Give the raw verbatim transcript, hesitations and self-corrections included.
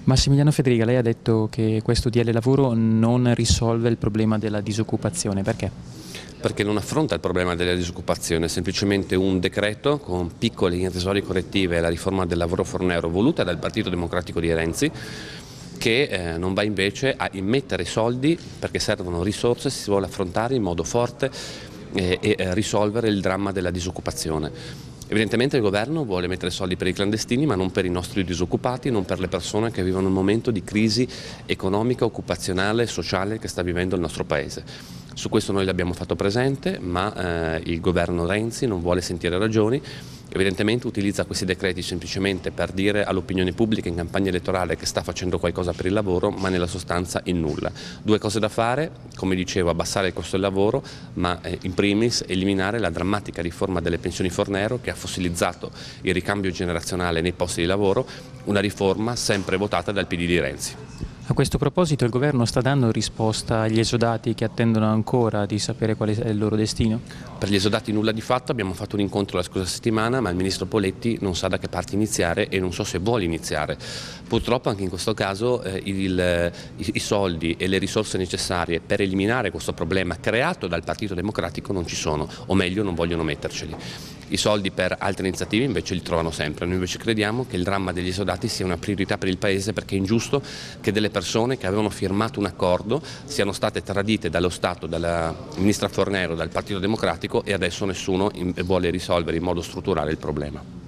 Massimiliano Federica, lei ha detto che questo D L lavoro non risolve il problema della disoccupazione, perché? Perché non affronta il problema della disoccupazione, è semplicemente un decreto con piccole irrisorie correttive alla riforma del lavoro Fornero voluta dal Partito Democratico di Renzi, che eh, non va invece a immettere soldi perché servono risorse se si vuole affrontare in modo forte eh, e eh, risolvere il dramma della disoccupazione. Evidentemente il governo vuole mettere soldi per i clandestini ma non per i nostri disoccupati, non per le persone che vivono un momento di crisi economica, occupazionale e sociale che sta vivendo il nostro Paese. Su questo noi l'abbiamo fatto presente, ma eh, il governo Renzi non vuole sentire ragioni, evidentemente utilizza questi decreti semplicemente per dire all'opinione pubblica in campagna elettorale che sta facendo qualcosa per il lavoro, ma nella sostanza in nulla. Due cose da fare, come dicevo, abbassare il costo del lavoro, ma eh, in primis eliminare la drammatica riforma delle pensioni Fornero che ha fossilizzato il ricambio generazionale nei posti di lavoro, una riforma sempre votata dal P D di Renzi. A questo proposito il governo sta dando risposta agli esodati che attendono ancora di sapere qual è il loro destino? Per gli esodati nulla di fatto, abbiamo fatto un incontro la scorsa settimana ma il ministro Poletti non sa da che parte iniziare e non so se vuole iniziare. Purtroppo anche in questo caso eh, il, i, i soldi e le risorse necessarie per eliminare questo problema creato dal Partito Democratico non ci sono, o meglio non vogliono metterceli. I soldi per altre iniziative invece li trovano sempre. Noi invece crediamo che il dramma degli esodati sia una priorità per il Paese perché è ingiusto che delle persone che avevano firmato un accordo siano state tradite dallo Stato, dalla ministra Fornero, dal Partito Democratico e adesso nessuno vuole risolvere in modo strutturale il problema.